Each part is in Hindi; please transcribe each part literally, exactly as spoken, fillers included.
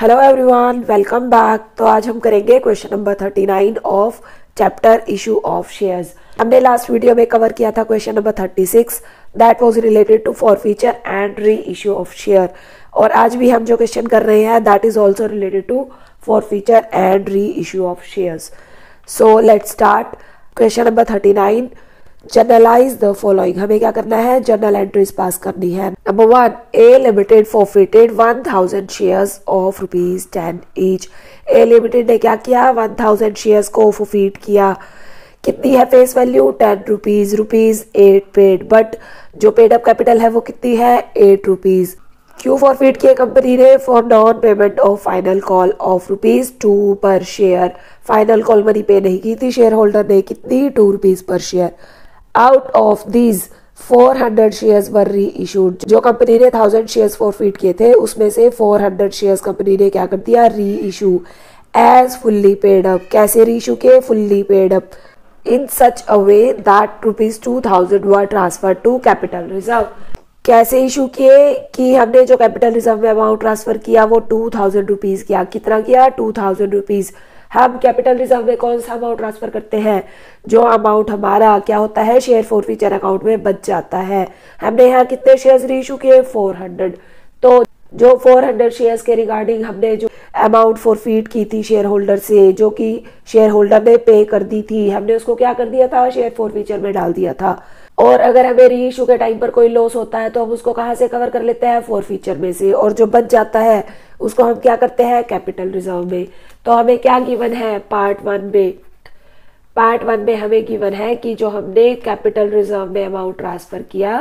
Hello everyone, welcome back. तो आज हम करेंगे question number thirty nine of chapter issue of shares. हमने लास्ट वीडियो में कवर किया था question number thirty six, that was related to forfeiture and re issue of share. और आज भी हम जो क्वेश्चन कर रहे हैं that is also related to forfeiture and re issue of shares. So let's start question number thirty nine. Journalize the following. हमें क्या करना है? जर्नल एंट्रीज पास करनी है। Number one, A limited forfeited one thousand shares of rupees ten each. A limited ने क्या किया? वन थाउजेंड शेयर्स को फॉरफिट किया। कितनी है face value? Ten rupees. Rupees eight paid, but जो पेड अप कैपिटल है वो कितनी है? Eight rupees. क्यों फॉरफिट किए कंपनी ने? For non payment of final call of rupees two per share. Final call money pay नहीं की थी शेयर होल्डर ने। कितनी? Two rupees per share. Out of these four hundred shares were री इशूड। जो कंपनी ने थाउजेंड शेयर्स फॉरफिट किए थे उसमें से फोर हंड्रेड शेयर्स कंपनी ने क्या कर दिया? Re issue as fully paid up. कैसे री इशू किए? Fully paid up in such a way that rupees two thousand were transfer to capital reserve. कैसे इशू किए कि हमने जो कैपिटल रिजर्व में अमाउंट ट्रांसफर किया वो टू थाउजेंड रुपीज किया। कितना किया? Two thousand rupees. हम कैपिटल रिजर्व में कौन सा अमाउंट ट्रांसफर करते हैं? जो अमाउंट हमारा क्या होता है? शेयर फॉरफीचर अकाउंट में बच जाता है। हमने यहाँ कितने शेयर्स रीइशू किए? Four hundred. तो जो फोर हंड्रेड शेयर्स के रिगार्डिंग हमने जो अमाउंट फॉरफिट की थी शेयर होल्डर से, जो कि शेयर होल्डर ने पे कर दी थी, हमने उसको क्या कर दिया था? शेयर फॉरफीचर में डाल दिया था। और अगर हमें री इशू के टाइम पर कोई लॉस होता है तो हम उसको कहाँ से कवर कर लेते हैं? फॉरफीचर में से। और जो बच जाता है उसको हम क्या करते हैं? कैपिटल रिजर्व में। तो हमें क्या गिवन है? पार्ट वन में पार्ट वन में हमें गिवन है कि जो हमने कैपिटल रिजर्व में अमाउंट ट्रांसफर किया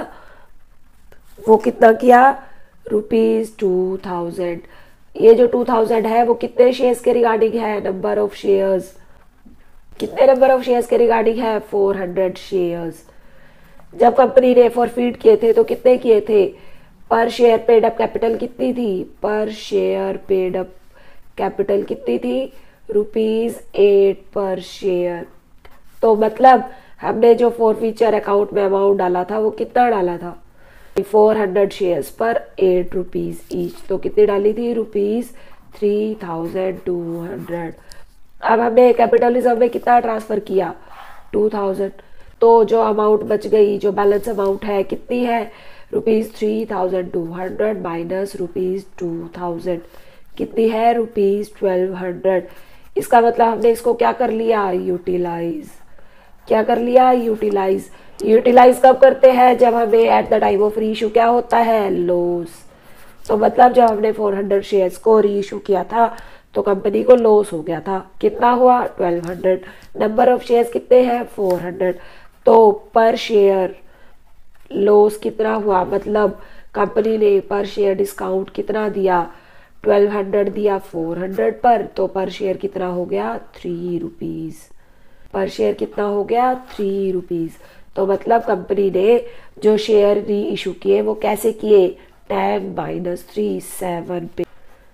वो कितना किया? Rupees two thousand. ये जो टू थाउजेंड है वो कितने शेयर्स के रिगार्डिंग है? Number of shares. कितने नंबर ऑफ शेयर्स के रिगार्डिंग है? Four hundred shares. जब कंपनी ने फॉरफिट किए थे तो कितने किए थे? पर शेयर पेड अप कैपिटल कितनी थी? पर शेयर पेड अप कैपिटल कितनी थी? Rupees eight per share. तो मतलब हमने जो फॉरफीचर अकाउंट में अमाउंट डाला था वो कितना डाला था? फोर हंड्रेड शेयर्स पर एट रुपीज ईच। तो कितनी डाली थी? Rupees three thousand two hundred. अब हमने कैपिटल रिजर्व में कितना ट्रांसफर किया? Two thousand. तो जो अमाउंट बच गई, जो बैलेंस अमाउंट है कितनी है? Rupees three thousand two hundred minus rupees two thousand कितनी है? Rupees twelve hundred. इसका मतलब हमने इसको क्या कर लिया? यूटिलाइज। क्या कर लिया? यूटिलाइज। यूटिलाइज कब करते हैं? जब हमें एट द टाइम ऑफ री इशू क्या होता है? लॉस। तो मतलब जब हमने फोर हंड्रेड शेयर्स को री इशू किया था तो कंपनी को लॉस हो गया था। कितना हुआ? Twelve hundred. Number of shares कितने हैं? Four hundred. तो पर शेयर लॉस कितना हुआ? मतलब कंपनी ने पर शेयर डिस्काउंट कितना दिया? ट्वेल्व हंड्रेड दिया फोर हंड्रेड पर, तो पर शेयर कितना हो गया? Three rupees. पर शेयर कितना हो गया? Three rupees. तो मतलब कंपनी ने जो शेयर री इशू किए वो कैसे किए? टेन माइनस थ्री, सेवन पे।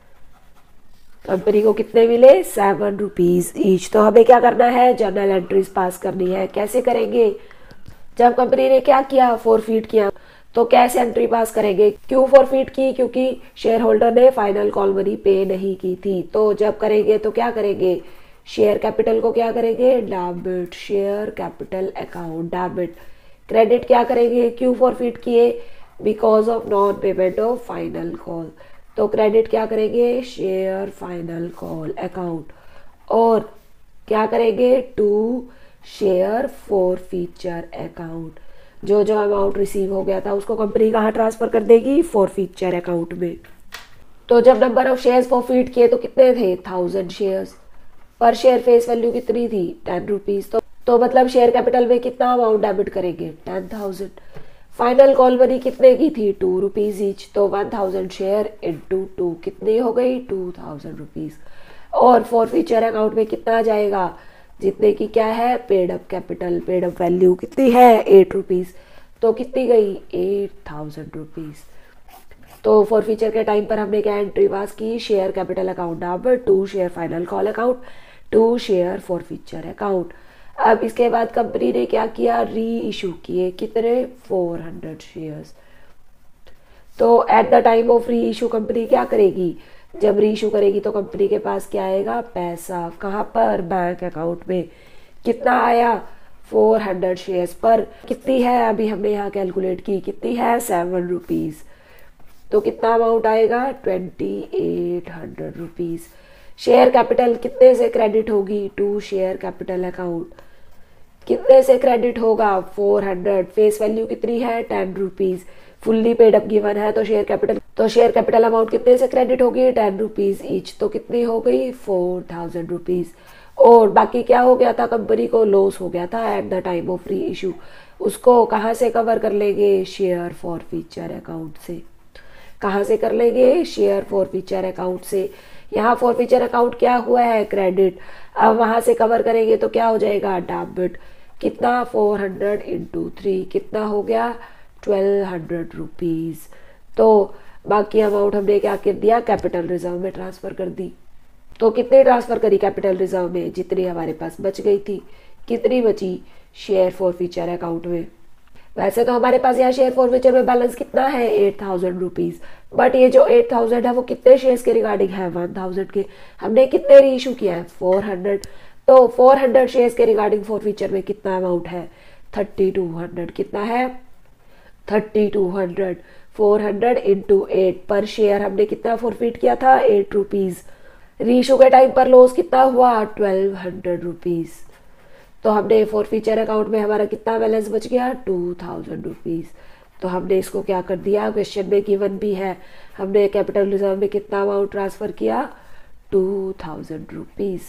कंपनी को कितने मिले? Seven rupees each. तो हमें क्या करना है? जर्नल एंट्रीज पास करनी है। कैसे करेंगे? जब कंपनी ने क्या किया? फॉरफिट किया, तो कैसे एंट्री पास करेंगे? क्यों फॉरफिट की? क्योंकि शेयर होल्डर ने फाइनल कॉल मनी पे नहीं की थी। तो जब करेंगे तो क्या करेंगे? शेयर कैपिटल को क्या करेंगे? Debit. Share capital account debit. Credit क्या करेंगे? क्यों फॉरफिट किए? Because of non payment of final call. तो क्रेडिट क्या करेंगे? Share final call account. और क्या करेंगे? To share forfeiture account. जो जो अमाउंट रिसीव हो गया था उसको कंपनी कहाँ ट्रांसफर कर देगी? फॉरफीचर अकाउंट में। तो जब नंबर ऑफ शेयर्स फॉरफिट किए तो कितने थे? Thousand shares. Per share face value कितनी थी? Ten rupees. तो, तो मतलब शेयर कैपिटल में कितना अमाउंट डेबिट करेंगे? Ten thousand. Final call money कितने की थी? Two rupees each. तो one thousand share into two कितनी हो गई? Two thousand rupees. और फॉरफीचर अकाउंट में कितना जाएगा? जितने की क्या है? Paid up capital. Paid up value कितनी है? Eight rupees. तो कितनी गई? Eight thousand rupees. तो फॉरफीचर के टाइम पर हमने क्या एंट्री पास की? Share capital account debit, to share final call account, to share forfeiture account. अब इसके बाद कंपनी ने क्या किया? री इशू किए। कितने? Four hundred shares. तो एट द टाइम ऑफ री इशू कंपनी क्या करेगी? जब री इशू करेगी तो कंपनी के पास क्या आएगा, पैसा। कहाँ पर, बैंक अकाउंट में। कितना आया, फोर हंड्रेड शेयर्स पर। कितनी है, अभी हमने यहाँ कैलकुलेट की, कितनी है, सेवन रुपीज। तो कितना अमाउंट आएगा, twenty eight hundred rupees. Share capital कितने से क्रेडिट होगी, टू शेयर कैपिटल अकाउंट। कितने से क्रेडिट होगा, फोर हंड्रेड। फेस वैल्यू कितनी है, ten rupees. Fully paid up given है तो शेयर कैपिटल तो शेयर कैपिटल अमाउंट कितने से क्रेडिट होगी, टेन रुपीज ईच। तो कितनी हो गई, फोर थाउजेंड रुपीज। और बाकी क्या हो गया था, कंपनी को लॉस हो गया था एट द टाइम ऑफ री इशू। उसको कहाँ से कवर कर लेंगे, शेयर फॉर फ्यूचर अकाउंट से। कहाँ से कर लेंगे, शेयर फॉर फ्यूचर अकाउंट से। यहाँ फॉर फ्यूचर अकाउंट क्या हुआ है, क्रेडिट। अब वहां से कवर करेंगे तो क्या हो जाएगा, डेबिट। कितना, फोर हंड्रेड इंटू थ्री, कितना हो गया, ट्वेल्व हंड्रेड रुपीज। तो बाकी अमाउंट हमने क्या कर दिया, कैपिटल रिजर्व में ट्रांसफर कर दी। तो कितने ट्रांसफर करी कैपिटल रिजर्व में, जितनी हमारे पास बच गई थी। कितनी बची, शेयर फॉर फ्यूचर अकाउंट में। वैसे तो हमारे पास यहाँ शेयर फॉर फ्यूचर में बैलेंस कितना है, एट थाउजेंड रुपीज। बट ये जो एट थाउजेंड है वो कितने शेयर्स के रिगार्डिंग है, वन थाउजेंड के। हमने कितने री इशू किया है, फोर हंड्रेड। तो फोर हंड्रेड शेयर्स के रिगार्डिंग फॉर फ्यूचर में कितना अमाउंट है, थर्टी टू हंड्रेड। कितना है, thirty two hundred. Four hundred into eight, per share हमने कितना फॉरफिट किया था, एट रुपीज। री इशू के टाइम पर लॉस कितना हुआ, ट्वेल्व हंड्रेड रुपीज। तो हमने फॉर फ्यूचर अकाउंट में हमारा कितना बैलेंस बच गया, टू थाउजेंड रुपीज। तो हमने इसको क्या कर दिया, क्वेश्चन में गिवन भी है, हमने कैपिटल रिजर्व में कितना अमाउंट ट्रांसफर किया, टू थाउजेंड रुपीज।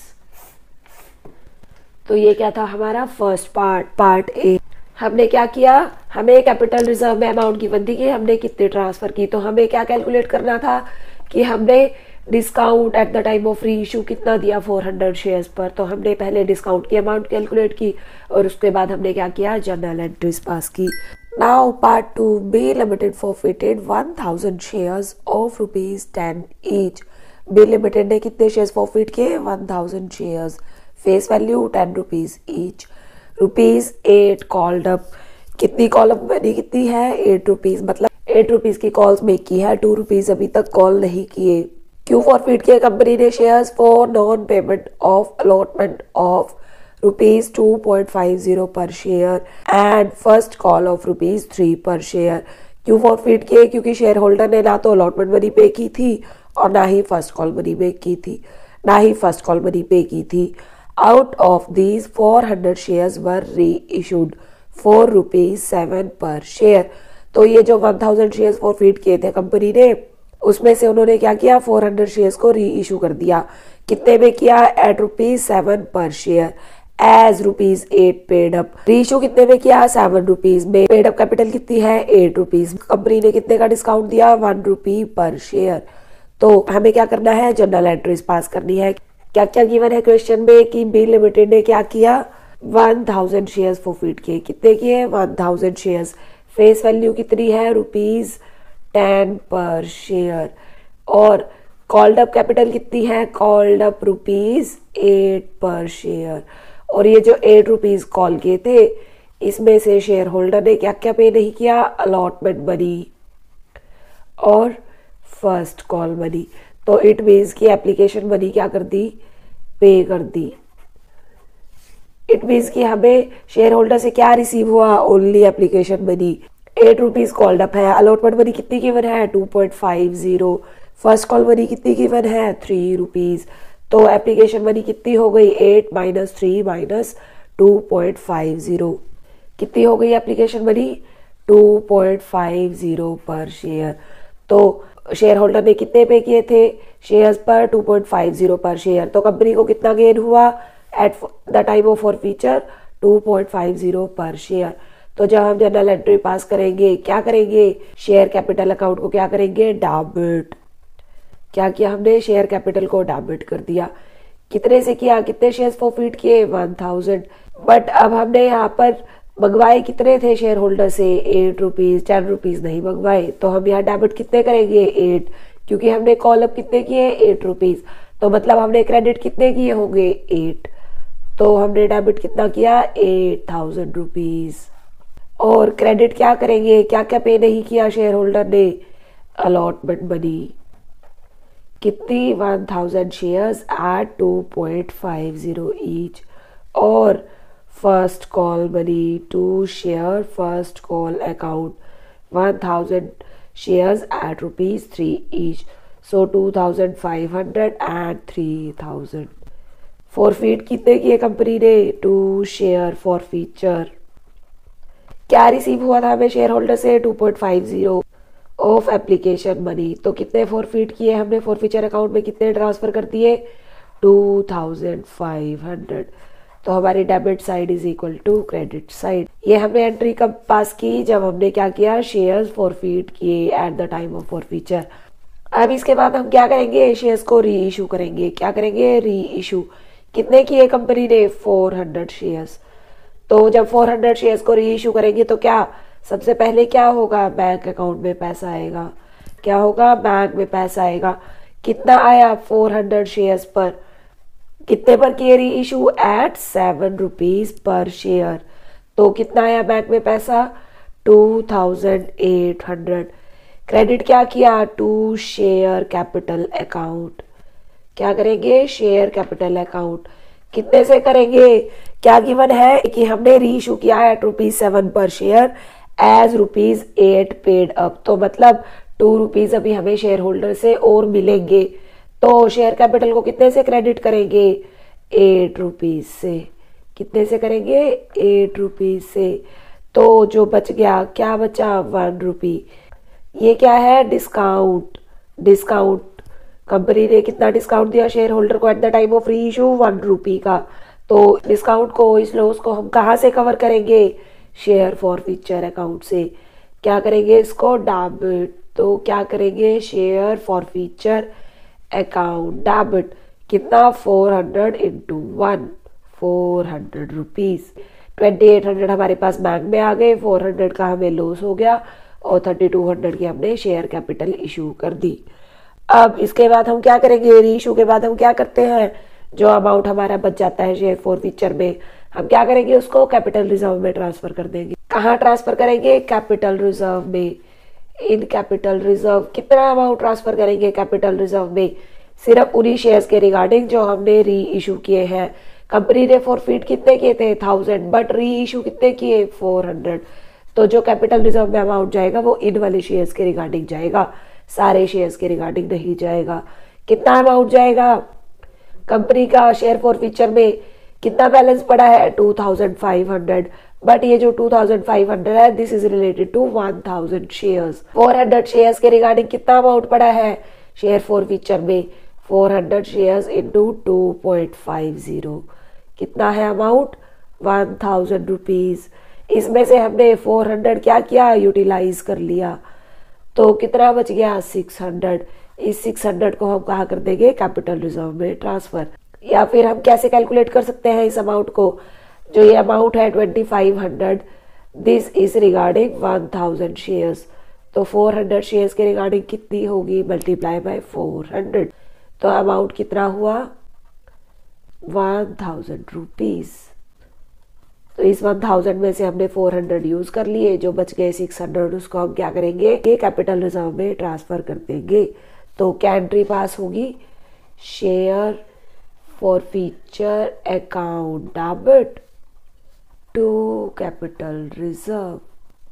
तो ये क्या था हमारा फर्स्ट पार्ट, पार्ट ए। हमने क्या किया, हमें कैपिटल रिजर्व में अमाउंट गिवन थी कि हमने कितने ट्रांसफर की। तो हमें क्या कैलकुलेट करना था कि हमने discount at the time of री इशू कितना दिया, फोर हंड्रेड शेयर्स पर। तो हमने पहले डिस्काउंट की अमाउंट कैलकुलेट की और उसके बाद हमने क्या किया, जर्नल एंट्रीज पास की। Now part two, B limited forfeited one thousand shares of rupees ten each. B limited ने कितने शेयर्स फॉरफिट किए, one thousand shares. Face value ten rupees each. Rupees eight called up. कितनी कॉल अप मनी कितनी है, एट रुपीज। मतलब एट रुपीज की कॉल्स मेक की है, टू रुपीज अभी तक कॉल नहीं किए। क्यों फॉरफिट किए कंपनी ने shares, for non payment of allotment of rupees two point five zero per share and first call of rupees three per share. क्यों फॉरफिट किए, क्योंकि शेयर होल्डर ने ना तो अलॉटमेंट मनी पे की थी और ना ही फर्स्ट कॉल मनी पे की थी ना ही फर्स्ट कॉल मनी पे की थी। Out of these, four hundred shares were reissued for rupees seven per share. तो ये जो one thousand shares forfeit किए थे कंपनी ने, उसमें से उन्होंने क्या किया, four hundred shares को री इशू कर दिया। कितने में किया, at rupees seven per share as rupees eight paid up. Re issue कितने में किया, सेवन रुपीज में। पेड अप कैपिटल कितनी है, एट रुपीज। कंपनी ने कितने का डिस्काउंट दिया, वन रुपी पर शेयर। तो हमें क्या करना है, जर्नल एंट्रीज पास करनी है। क्या क्या गिवन है क्वेश्चन में कि बी लिमिटेड ने क्या किया, वन थाउजेंड शेयर्स फॉरफिट किए। कितने किए, one thousand shares. Face value कितनी है, रुपीज टेन पर शेयर। और कॉल्ड अप कैपिटल कितनी है, called up rupees eight per share. और ये जो एट रुपीज कॉल किए थे, इसमें से शेयर होल्डर ने क्या क्या पे नहीं किया, अलॉटमेंट मनी और फर्स्ट कॉल मनी। तो इट मीन्स की एप्लीकेशन मनी क्या कर दी, पे कर दी। इट मीन्स की हमें शेयर होल्डर से क्या रिसीव हुआ, only application money. Eight rupees called up है, अलॉटमेंट मनी कितनी गिवन है, two point five zero. First call money कितनी गिवन है, थ्री रुपीज। तो एप्लीकेशन मनी कितनी हो गई, eight minus three minus two point five zero. कितनी हो गई application money, two point five zero per share. तो शेयर होल्डर ने कितने पे किए थे, शेयर्स पर two point five zero per share. तो कंपनी को कितना गेन हुआ at the time of forfeiture, two point five zero per share. तो जब हम जर्नल एंट्री पास करेंगे, क्या करेंगे, शेयर कैपिटल अकाउंट को क्या करेंगे, डेबिट। क्या किया हमने, शेयर कैपिटल को डेबिट कर दिया। कितने से किया, कितने शेयर्स फॉरफिट किए, वन थाउजेंड। बट अब हमने यहाँ पर मंगवाए कितने थे शेयर होल्डर से, एट रुपीज, टेन रुपीज नहीं मंगवाए। तो हम यहाँ डेबिट कितने करेंगे, एट, क्योंकि हमने कॉल अप कितने किए, एट रुपीज। तो मतलब हमने क्रेडिट कितने किए होंगे, एट। तो हमने डेबिट कितना किया, एट थाउजेंड रुपीज। और क्रेडिट क्या करेंगे, क्या क्या पे नहीं किया शेयर होल्डर ने, अलॉटमेंट मनी। कितनी one thousand shares at two point five zero each, और first call money to share first call account one thousand shares at rupees three each, so two thousand five hundred and three thousand. Forfeit कितने किए कंपनी ने? To share forfeiture. क्या रिसीव हुआ था हमें शेयर होल्डर से? Two point five zero of application money. तो कितने फॉरफीट किए हमने? फॉरफीचर अकाउंट में कितने ट्रांसफर कर दिए? Two thousand five hundred. तो हमारी debit side is equal to credit side. ये हमने एंट्री कब पास की? जब हमने क्या किया? शेयर्स फॉरफीट किए at the time of forfeiture. अब इसके बाद हम क्या करेंगे? शेयर्स को री इशू करेंगे। क्या करेंगे? री इशू। कितने किए कंपनी ने? Four hundred shares. तो जब फोर हंड्रेड शेयर्स को री इशू करेंगे तो क्या सबसे पहले क्या होगा? बैंक अकाउंट में पैसा आएगा। क्या होगा? बैंक में पैसा आएगा। कितना आया? फोर हंड्रेड शेयर्स पर। कितने पर किए reissue? At seven rupees per share. तो कितना आया बैंक में पैसा? Two thousand eight hundred. Credit क्या किया? To share capital account. क्या करेंगे? Share capital account. कितने से करेंगे? क्या गिवन है कि हमने री इशू किया है eight rupees seven per share as rupees eight paid up. तो मतलब टू रुपीज अभी हमें शेयर होल्डर से और मिलेंगे। तो शेयर कैपिटल को कितने से क्रेडिट करेंगे? एट रुपीज से। कितने से करेंगे? एट रुपीज से। तो जो बच गया, क्या बचा? One rupee. ये क्या है? डिस्काउंट। डिस्काउंट कंपनी ने कितना डिस्काउंट दिया शेयर होल्डर को एट द टाइम ऑफ री इशू? वन रुपी का। तो डिस्काउंट को, इस लॉस को हम कहाँ से कवर करेंगे? शेयर फॉरफीचर अकाउंट से। क्या करेंगे? इसको डेबिट। तो क्या करेंगे? Share forfeiture account debit. कितना? Four hundred into one, four hundred rupees. Twenty eight hundred हमारे पास बैंक में आ गए, फोर हंड्रेड का हमें लॉस हो गया और थर्टी टू हंड्रेड की हमने शेयर कैपिटल इशू कर दी। अब इसके बाद हम क्या करेंगे? री इशू के बाद हम क्या करते हैं? जो अमाउंट हमारा बच जाता है शेयर फॉरफीचर में, हम क्या करेंगे? उसको कैपिटल रिजर्व में ट्रांसफर कर देंगे। कहाँ ट्रांसफर करेंगे? कैपिटल रिजर्व में। इन कैपिटल रिजर्व कितना अमाउंट ट्रांसफर करेंगे कैपिटल रिजर्व में? सिर्फ उन्हीं शेयर्स के रिगार्डिंग जो हमने री इशू किए हैं। कंपनी ने फॉरफीट कितने किए थे? थाउजेंड, बट री इशू कितने किए? Four hundred. तो जो कैपिटल रिजर्व में अमाउंट जाएगा वो इन वाले शेयर्स के रिगार्डिंग जाएगा, सारे शेयर्स के रिगार्डिंग नहीं जाएगा। कितना अमाउंट जाएगा? कंपनी का शेयर फॉरफीचर में कितना बैलेंस पड़ा है? Two thousand five hundred. But ये जो टू थाउजेंड फाइव हंड्रेड है this is related to one thousand shares. Four hundred shares के रिगार्डिंग कितना अमाउंट पड़ा है शेयर फॉरफीचर में? Four hundred shares into two point five zero. कितना है अमाउंट? One thousand rupees. इसमें से हमने फोर हंड्रेड क्या किया? यूटिलाइज कर लिया। तो कितना बच गया? Six hundred. इस सिक्स हंड्रेड को हम कहाँ कर देंगे? कैपिटल रिजर्व में ट्रांसफर। या फिर हम कैसे कैलकुलेट कर सकते हैं इस अमाउंट को? जो ये अमाउंट है twenty five hundred, this is regarding one thousand shares. तो फोर हंड्रेड शेयर्स के रिगार्डिंग कितनी होगी? Multiply by four hundred. तो अमाउंट कितना हुआ? One thousand rupees. तो इस वन थाउजेंड में से हमने फोर हंड्रेड यूज कर लिए, जो बच गए सिक्स हंड्रेड उसको हम क्या करेंगे? ये कैपिटल रिजर्व में ट्रांसफर कर देंगे। तो क्या एंट्री पास होगी? Share forfeiture account debit to capital reserve.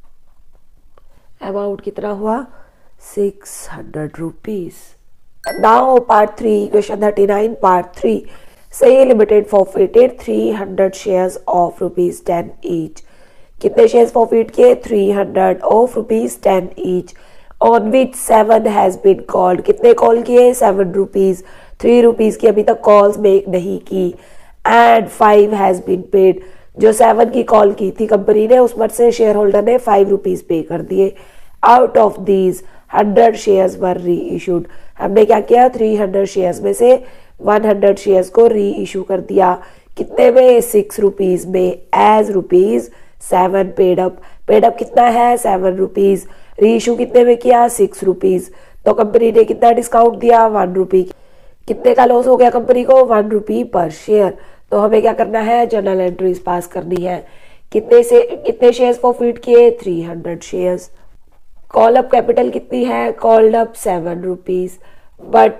Amount कितना हुआ? Six hundred rupees. Now part three, question thirty nine, part three. Sahi Limited forfeited three hundred shares of rupees ten each. कितने शेयर्स फॉरफिट किए? Three hundred of rupees ten each, on which seven has been called. कितने कॉल किए? Seven rupees. थ्री रुपीज की अभी तक कॉल्स मेक नहीं की। And five has been paid. जो सेवन की कॉल की थी कंपनी ने उसमें से शेयर होल्डर ने फाइव रुपीज पे कर दिए। Out of these hundred shares were री इशूड। हमने क्या किया? थ्री हंड्रेड शेयर्स में से वन हंड्रेड शेयर्स को री इशू कर दिया। कितने में? सिक्स रुपीज में, as rupees seven paid up. Paid up कितना है? Seven rupees. री इशू कितने में किया? Six rupees. तो कंपनी ने कितना डिस्काउंट दिया? One rupee. कितने का लॉस हो गया कंपनी को? One rupee per share. तो हमें क्या करना है? जर्नल एंट्रीज पास करनी है। कितने से कितने शेयर्स फॉरफिट किए? Three hundred shares. Call up capital कितनी है? Called up seven rupees. But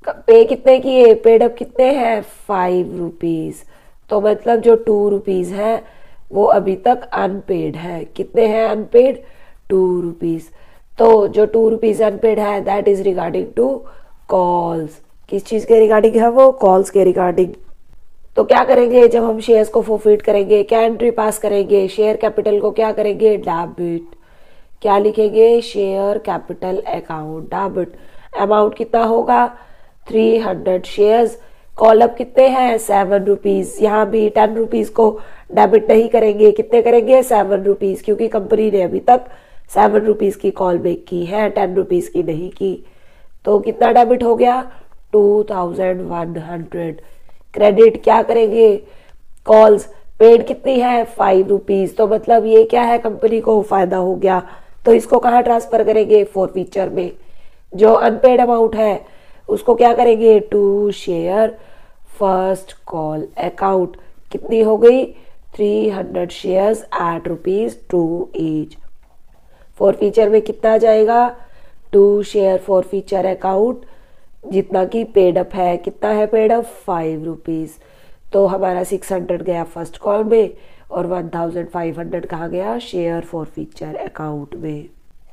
pay कितने किए, पेड अप कितने हैं, फाइव रुपीज। तो मतलब जो टू रुपीज है वो अभी तक अनपेड है। कितने हैं अनपेड, टू रुपीज। तो जो टू रुपीज अनपेड है that is regarding two calls. किस चीज के रिगार्डिंग है वो, कॉल्स के रिगार्डिंग। तो क्या करेंगे जब हम शेयर्स को फोरफिट करेंगे, क्या एंट्री पास करेंगे, शेयर कैपिटल को क्या करेंगे, डेबिट। क्या लिखेंगे, share capital account debit. Amount कितना होगा, थ्री हंड्रेड शेयर्स। कॉलअप कितने हैं, सेवन रुपीज। यहाँ भी टेन रुपीज को डेबिट नहीं करेंगे, कितने करेंगे, सेवन रुपीज, क्योंकि कंपनी ने अभी तक सेवन रुपीज की कॉल बैक की है, टेन रुपीज की नहीं की। तो कितना डेबिट हो गया, two thousand one hundred. Credit क्या करेंगे, कॉल्स पेड कितनी है, फाइव रुपीज। तो मतलब ये क्या है, कंपनी को फायदा हो गया। तो इसको कहाँ ट्रांसफर करेंगे, फोरफीचर में। जो अनपेड अमाउंट है उसको क्या करेंगे, to share first call account. कितनी हो गई, three hundred shares at rupees two each. Forfeiture में कितना जाएगा, टू शेयर फोरफीचर अकाउंट, जितना की पेड अप है। कितना है पेड अप, फाइव रुपीज। तो हमारा सिक्स हंड्रेड गया फर्स्ट कॉल में और वन थाउजेंड फाइव हंड्रेड कहाँ गया, शेयर फोरफीचर अकाउंट में।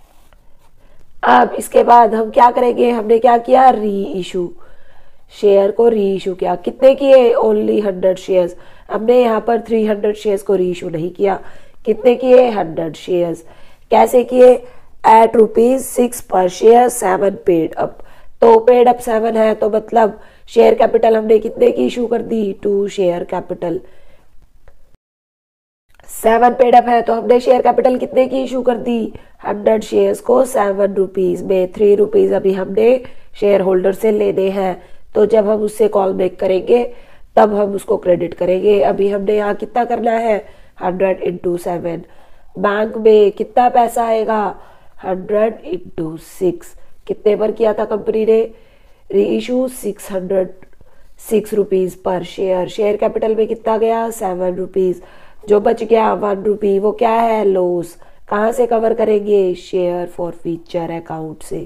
अब इसके बाद हम क्या करेंगे, हमने क्या किया, री इशू, शेयर को री इशू किया। कितने किए, ओनली हंड्रेड शेयर्स। हमने यहाँ पर थ्री हंड्रेड शेयर्स को री इशू नहीं किया। कितने किए, हंड्रेड शेयर्स। कैसे किए, at rupees six per share, seven paid up. तो पेड अप सेवन है तो मतलब शेयर कैपिटल हमने कितने की इशू कर दी, to share capital. Seven paid up है तो हमने शेयर कैपिटल कितने की इशू कर दी, हंड्रेड शेयर्स को सेवन रुपीज में। थ्री रुपीज अभी हमने शेयर होल्डर से लेने हैं, तो जब हम उससे कॉल बैक करेंगे तब हम उसको क्रेडिट करेंगे। अभी हमने यहाँ कितना करना है, हंड्रेड इंटू सेवन। बैंक में कितना पैसा आएगा, हंड्रेड इंटू सिक्स। कितने पर किया था कंपनी ने reissue, six hundred six rupees per share. Share capital में कितना गया, सेवन रुपीज। जो बच गया वन रुपी, वो क्या है, लॉस। कहाँ से कवर करेंगे, शेयर फॉरफीचर अकाउंट से।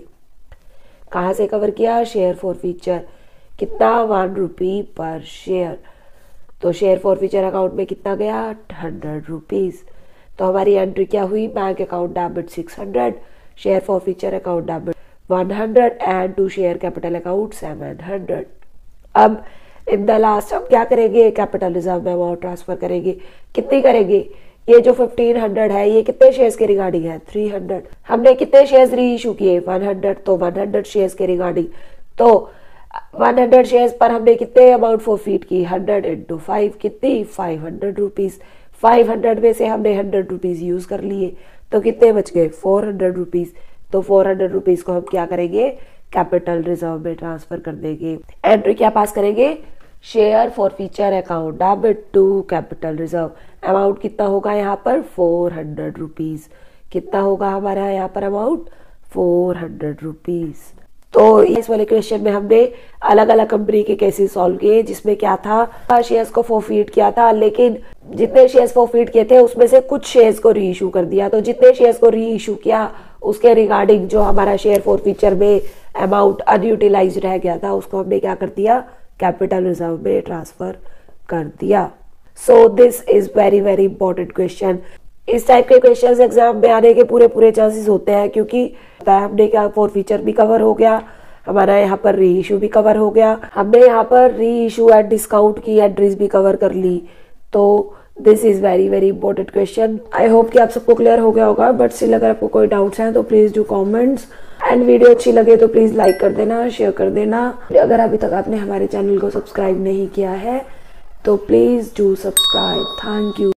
कहाँ से कवर किया, शेयर फॉरफीचर। कितना, वन रुपी पर शेयर। तो शेयर फॉरफीचर अकाउंट में कितना गया, हंड्रेड रुपीज। तो हमारी एंट्री क्या हुई, bank account debit six hundred, share forfeiture account debit one hundred and to share capital account seven hundred. अब इन द लास्ट हम क्या करेंगे, कैपिटल रिजर्व में अमाउंट ट्रांसफर करेंगे। कितनी करेंगे, ये जो फिफ्टीन हंड्रेड है ये कितने शेयर्स के रिगार्डिंग है, थ्री हंड्रेड। हमने कितने शेयर्स री इशू किए, वन हंड्रेड। तो वन हंड्रेड शेयर्स के रिगार्डिंग, तो वन हंड्रेड शेयर्स पर हमने कितने अमाउंट फोरफीट की, हंड्रेड इंटू फाइव, कितनी, five hundred rupees. Five hundred में से हमने हंड्रेड रुपीज यूज कर लिए, तो कितने बच गए, फोर हंड्रेड रुपीज। तो फोर हंड्रेड रुपीज को हम क्या करेंगे, कैपिटल रिजर्व में ट्रांसफर कर देंगे। एंट्री क्या पास करेंगे, share forfeiture account debit to capital reserve. Amount कितना होगा यहाँ पर, फोर हंड्रेड रुपीज। कितना होगा हमारा यहाँ पर अमाउंट, फोर हंड्रेड रुपीज। तो इस वाले क्वेश्चन में हमने अलग अलग कंपनी के केसेस सॉल्व किए, जिसमें क्या था, शेयर्स को फोरफीट किया था, लेकिन जितने शेयर्स फोरफीट किए थे उसमें से कुछ शेयर्स को री इशू कर दिया। तो जितने शेयर्स को री इशू किया उसके रिगार्डिंग जो हमारा शेयर फोरफीचर में अमाउंट अनयूटिलाइज रह गया था उसको हमने क्या कर दिया, कैपिटल रिजर्व में ट्रांसफर कर दिया। So this is very very important question. इस टाइप के क्वेश्चंस एग्जाम में आने के पूरे पूरे चांसेस होते हैं, क्योंकि हमने क्या फॉरफीचर भी कवर हो गया, हमारा यहाँ पर री इशू भी कवर हो गया, हमने यहाँ पर री इशू एट डिस्काउंट की एंट्रीज भी कवर कर ली। तो this is very very important question. I hope कि आप सबको क्लियर हो गया होगा, बट स्टिल अगर आपको कोई डाउट्स हैं तो please do comments, and video अच्छी लगे तो प्लीज लाइक कर देना, शेयर कर देना। अगर अभी तक आपने हमारे चैनल को सब्सक्राइब नहीं किया है तो please do subscribe. Thank you.